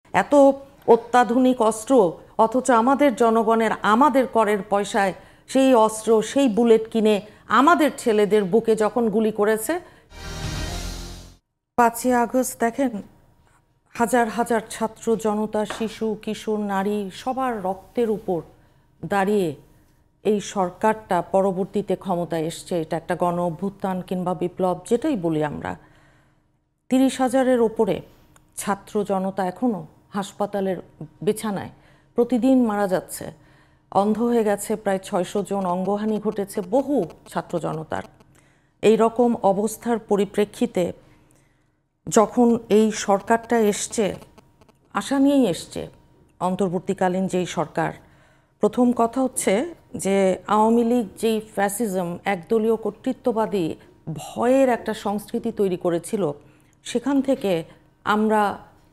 এত অত্যাধুনিক অস্ত্র, অথচ আমাদের জনগণের আমাদের করের পয়সায় সেই অস্ত্র সেই বুলেট কিনে আমাদের ছেলেদের বুকে যখন গুলি করেছে। 5ই আগস্ট দেখেন হাজার হাজার ছাত্র জনতা, শিশু কিশোর নারী সবার রক্তের উপর দাঁড়িয়ে এই সরকারটা পরবর্তীতে ক্ষমতায় এসছে। এটা একটা গণ অভ্যুত্থান কিংবা বিপ্লব যেটাই বলি আমরা। 30,000-এর ওপরে ছাত্র জনতা এখনও হাসপাতালের বিছানায় প্রতিদিন মারা যাচ্ছে। অন্ধ হয়ে গেছে প্রায় 600 জন, অঙ্গহানি ঘটেছে বহু ছাত্র জনতার। এই রকম অবস্থার পরিপ্রেক্ষিতে যখন এই সরকারটা এসছে, আশা নিয়েই এসছে অন্তর্বর্তীকালীন যেই সরকার, প্রথম কথা হচ্ছে যে আওয়ামী লীগ যেই ফ্যাসিজম, একদলীয় কর্তৃত্ববাদী ভয়ের একটা সংস্কৃতি তৈরি করেছিল, সেখান থেকে আমরা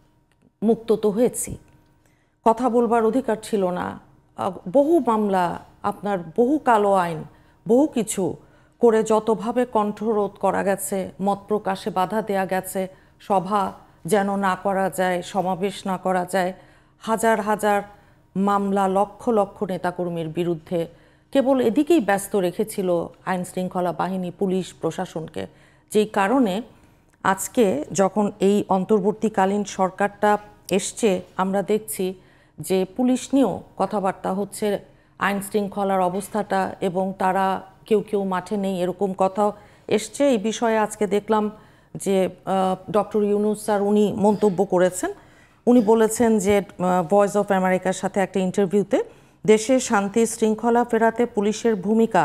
মুক্ত তো হয়েছি। কথা বলবার অধিকার ছিল না, বহু মামলা, আপনার বহু কালো আইন, বহু কিছু করে যতভাবে কণ্ঠরোধ করা গেছে, মত প্রকাশে বাধা দেয়া গেছে, সভা যেন না করা যায়, সমাবেশ না করা যায়, হাজার হাজার মামলা, লক্ষ লক্ষ নেতাকর্মীর বিরুদ্ধে কেবল এদিকেই ব্যস্ত রেখেছিল আইন শৃঙ্খলা বাহিনী, পুলিশ প্রশাসনকে। যেই কারণে আজকে যখন এই অন্তর্বর্তীকালীন সরকারটা এসছে, আমরা দেখছি যে পুলিশ নিয়েও কথাবার্তা হচ্ছে, আইন শৃঙ্খলার অবস্থাটা, এবং তারা কেউ কেউ মাঠে নেই এরকম কথাও এসছে। এই বিষয়ে আজকে দেখলাম যে ডক্টর ইউনূস স্যার উনি মন্তব্য করেছেন। উনি বলেছেন যে ভয়েস অফ আমেরিকার সাথে একটা ইন্টারভিউতে, দেশে শান্তি শৃঙ্খলা ফেরাতে পুলিশের ভূমিকা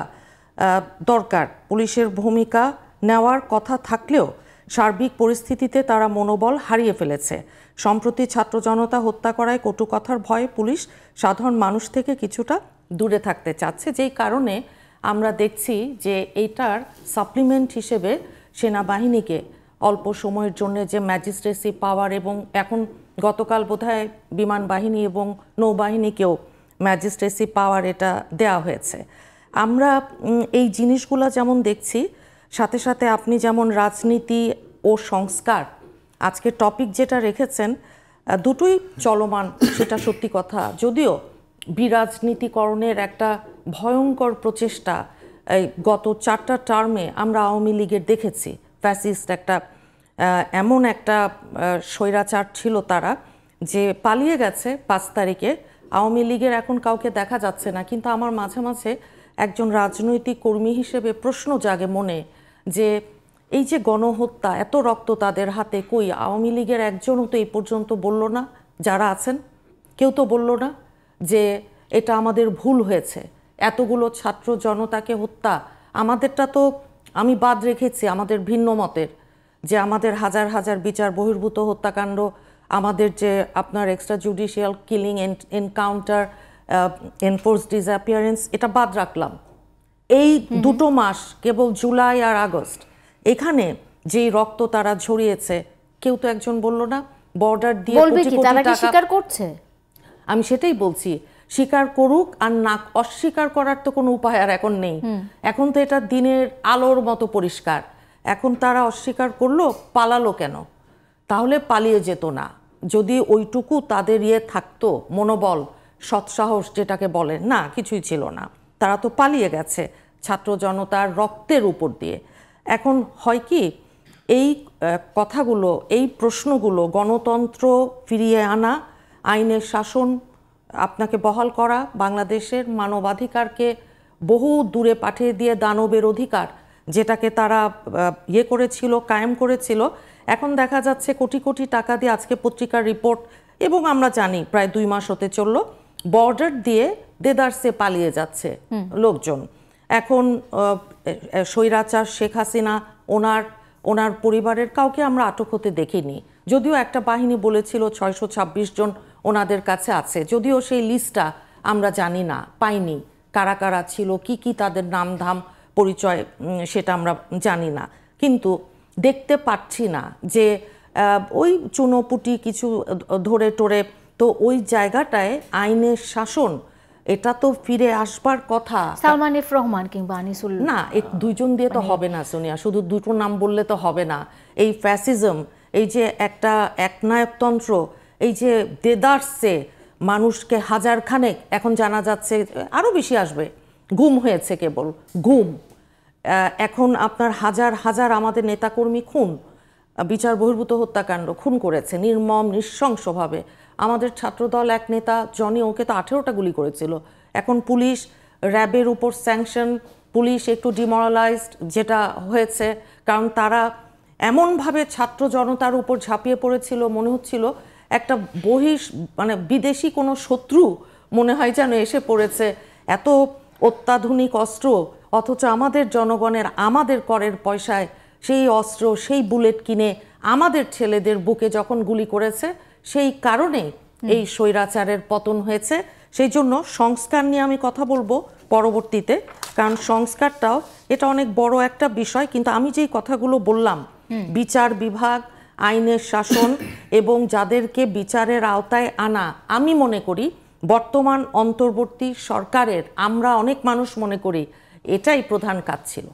দরকার, পুলিশের ভূমিকা নেওয়ার কথা থাকলেও সার্বিক পরিস্থিতিতে তারা মনোবল হারিয়ে ফেলেছে। সম্প্রতি ছাত্র জনতা হত্যা করায় কটু কথার ভয়ে পুলিশ সাধারণ মানুষ থেকে কিছুটা দূরে থাকতে চাচ্ছে। যেই কারণে আমরা দেখছি যে এইটার সাপ্লিমেন্ট হিসেবে সেনাবাহিনীকে অল্প সময়ের জন্য যে ম্যাজিস্ট্রেসি পাওয়ার, এবং এখন গতকাল বোধহয় বিমান বাহিনী এবং নৌবাহিনীকেও ম্যাজিস্ট্রেসি পাওয়ার এটা দেয়া হয়েছে। আমরা এই জিনিসগুলো যেমন দেখছি, সাথে সাথে আপনি যেমন রাজনীতি ও সংস্কার আজকে টপিক যেটা রেখেছেন, দুটোই চলমান, সেটা সত্যি কথা। যদিও বিরাজনীতিকরণের একটা ভয়ঙ্কর প্রচেষ্টা এই গত 4টা টার্মে আমরা আওয়ামী লীগের দেখেছি। ফ্যাসিস্ট একটা এমন একটা স্বৈরাচার ছিল তারা, যে পালিয়ে গেছে 5 তারিখে। আওয়ামী লীগের এখন কাউকে দেখা যাচ্ছে না, কিন্তু আমার মাঝে মাঝে একজন রাজনৈতিক কর্মী হিসেবে প্রশ্ন জাগে মনে, যে এই যে গণহত্যা, এত রক্ত তাদের হাতে, কই আওয়ামী লীগের একজনও তো এই পর্যন্ত বলল না, যারা আছেন কেউ তো বলল না যে এটা আমাদের ভুল হয়েছে, এতগুলো ছাত্র জনতাকে হত্যা। আমাদেরটা তো আমি বাদ রেখেছি আমাদের ভিন্ন মতের, যে আমাদের হাজার হাজার বিচার বহির্ভূত হত্যাকাণ্ড, আমাদের যে আপনার extra judicial killing, encounter, enforce disappearance, এটা বাদ রাখলাম। এই 2 মাস কেবল জুলাই আর আগস্ট, এখানে যেই রক্ত তারা ঝরিয়েছে, কেউ তো একজন বলল না। বর্ডার দিয়ে কোটি কোটি টাকা স্বীকার করছে, আমি সেটাই বলছি, স্বীকার করুক আর না, অস্বীকার করার তো কোনো উপায় আর এখন নেই। এখন তো এটা দিনের আলোর মতো পরিষ্কার। এখন তারা অস্বীকার করলো, পালালো কেন? তাহলে পালিয়ে যেত না যদি ওইটুকু তাদের থাকতো, মনোবল, সৎসাহস যেটাকে বলেন, না কিছুই ছিল না। তারা তো পালিয়ে গেছে ছাত্র জনতার রক্তের উপর দিয়ে। এখন হয় কি, এই কথাগুলো, এই প্রশ্নগুলো, গণতন্ত্র ফিরিয়ে আনা, আইনের শাসন আপনাকে বহাল করা, বাংলাদেশের মানবাধিকারকে বহু দূরে পাঠিয়ে দিয়ে দানবের অধিকার যেটাকে তারা করেছিল, কায়েম করেছিল, এখন দেখা যাচ্ছে কোটি কোটি টাকা দিয়ে, আজকে পত্রিকার রিপোর্ট, এবং আমরা জানি প্রায় 2 মাস হতে চলল, বর্ডার দিয়ে দেদারসে পালিয়ে যাচ্ছে লোকজন। এখন স্বৈরাচার শেখ হাসিনা, ওনার পরিবারের কাউকে আমরা আটক হতে দেখিনি। যদিও একটা বাহিনী বলেছিল 626 জন ওনাদের কাছে আছে, যদিও সেই লিস্টটা আমরা জানি না, পাইনি, কারা কারা ছিল, কি কি তাদের নাম ধাম পরিচয়, সেটা আমরা জানি না। কিন্তু দেখতে পাচ্ছি না যে ওই চুনোপুটি কিছু ধরে টোরে, তো ওই জায়গাটায় আইনের শাসন এটা তো ফিরে আসবার কথা। সালমান এফ রহমান কিংবা আনিসুল, না, এই 2 জন দিয়ে তো হবে না সোনিয়া, শুধু 2টো নাম বললে তো হবে না। এই ফ্যাসিজম, এই যে একটা একনায়কতন্ত্র, এই যে দেদারসে মানুষকে হাজার খানেক, এখন জানা যাচ্ছে আরও বেশি আসবে, গুম হয়েছে, কেবল গুম। এখন আপনার হাজার হাজার আমাদের নেতাকর্মী খুন, বিচার বহির্ভূত হত্যাকাণ্ড, খুন করেছে নির্মম নৃশংসভাবে। আমাদের ছাত্রদল এক নেতা জনি, ওকে তো 18টা গুলি করেছিল। এখন পুলিশ, র্যাবের উপর স্যাংশন, পুলিশ একটু ডিমোরালাইজড যেটা হয়েছে, কারণ তারা এমনভাবে ছাত্র জনতার উপর ঝাঁপিয়ে পড়েছিল, মনে হচ্ছিল একটা মানে বিদেশি কোনো শত্রু মনে হয় যেন এসে পড়েছে। এত অত্যাধুনিক অস্ত্র, অথচ আমাদের জনগণের, আমাদের করের পয়সায় সেই অস্ত্র, সেই বুলেট কিনে আমাদের ছেলেদের বুকে যখন গুলি করেছে, সেই কারণে এই স্বৈরাচারের পতন হয়েছে। সেই জন্য সংস্কার নিয়ে আমি কথা বলবো পরবর্তীতে, কারণ সংস্কারটাও এটা অনেক বড় একটা বিষয়। কিন্তু আমি যেই কথাগুলো বললাম, বিচার বিভাগ, আইনের শাসন এবং যাদেরকে বিচারের আওতায় আনা, আমি মনে করি বর্তমান অন্তর্বর্তী সরকারের, আমরা অনেক মানুষ মনে করি এটাই প্রধান কাজ ছিল।